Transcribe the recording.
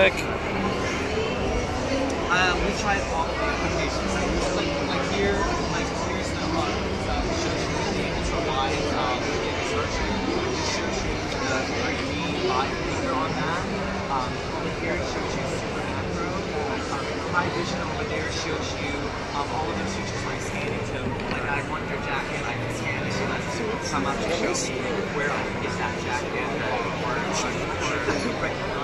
quick. We tried all the applications. Like here, here's the it shows you the ultra wide resolution. It just shows you the 3D live picture on that. Over here it shows you super macro. High vision over there shows you all of those features like scanning. So like I want your jacket, I can scan it and that's come up to show me where I can get that jacket or